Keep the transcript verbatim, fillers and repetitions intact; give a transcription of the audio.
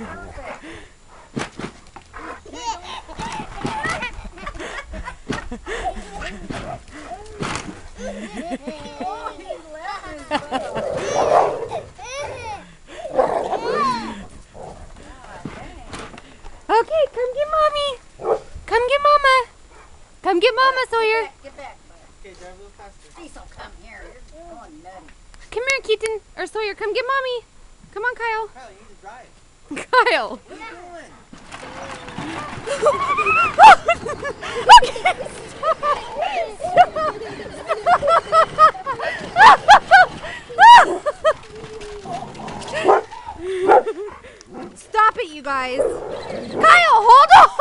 Okay, come get mommy. Come get mama. Come get mama, Sawyer. Get back. Okay, drive a little faster. Cecil, come here. You're going nutty. Come here, Keaton. Or Sawyer, come get mommy. Come on, Kyle. Kyle, you need to drive. Kyle. What are you doing? Stop it, you guys. Kyle, hold on.